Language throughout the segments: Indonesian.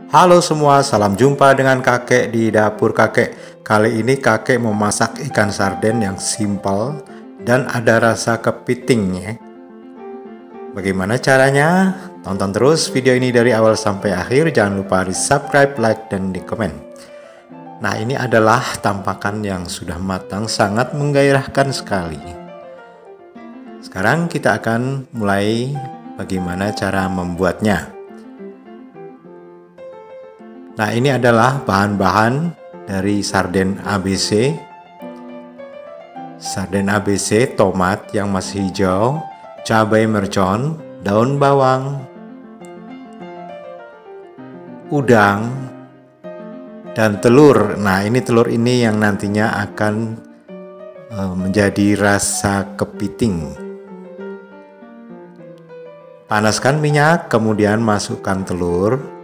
Halo semua, salam jumpa dengan kakek di dapur kakek. Kali ini kakek memasak ikan sarden yang simpel dan ada rasa kepitingnya. Bagaimana caranya? Tonton terus video ini dari awal sampai akhir. Jangan lupa di subscribe, like, dan di komen. Nah, ini adalah tampakan yang sudah matang, sangat menggairahkan sekali. Sekarang kita akan mulai bagaimana cara membuatnya. Nah, ini adalah bahan-bahan dari sarden ABC. Sarden ABC, tomat yang masih hijau, cabai mercon, daun bawang, udang, dan telur. Nah, ini telur ini yang nantinya akan menjadi rasa kepiting. Panaskan minyak, kemudian masukkan telur.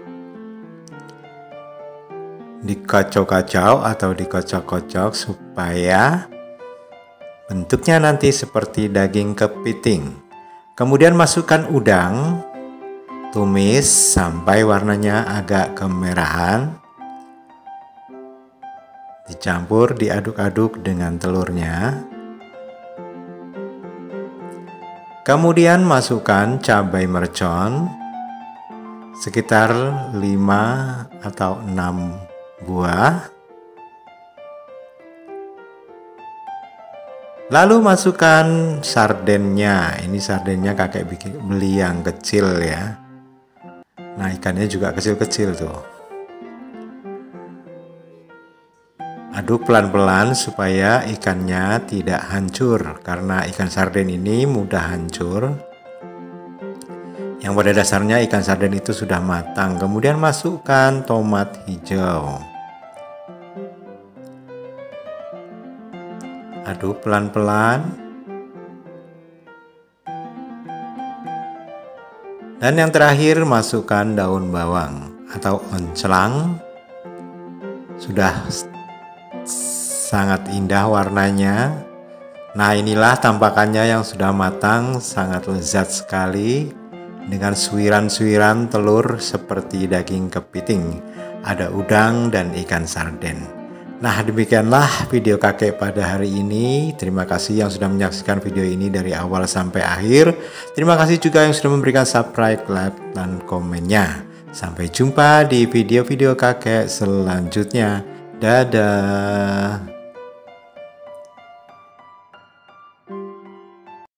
Dikocok-kocok atau dikocok-kocok supaya bentuknya nanti seperti daging kepiting. Kemudian masukkan udang, tumis sampai warnanya agak kemerahan. Dicampur, diaduk-aduk dengan telurnya. Kemudian masukkan cabai mercon sekitar 5 atau 6 buah. Lalu masukkan sardennya. Ini sardennya kakek beli yang kecil ya. Nah, ikannya juga kecil-kecil tuh. Aduk pelan-pelan supaya ikannya tidak hancur, karena ikan sarden ini mudah hancur. Yang pada dasarnya ikan sarden itu sudah matang. Kemudian masukkan tomat hijau. Aduk pelan-pelan. Dan yang terakhir masukkan daun bawang atau onclang. Sudah sangat indah warnanya. Nah, inilah tampakannya yang sudah matang, sangat lezat sekali. Dengan suiran-suiran telur seperti daging kepiting, ada udang dan ikan sarden. Nah, demikianlah video kakek pada hari ini. Terima kasih yang sudah menyaksikan video ini dari awal sampai akhir. Terima kasih juga yang sudah memberikan subscribe, like, dan komennya. Sampai jumpa di video-video kakek selanjutnya. Dadah.